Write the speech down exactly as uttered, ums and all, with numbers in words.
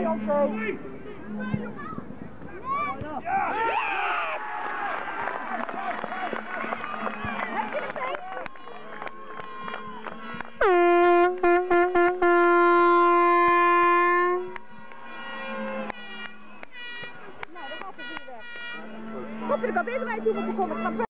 Mooi, oké. Hopelijk al beter bij toe moeten komen.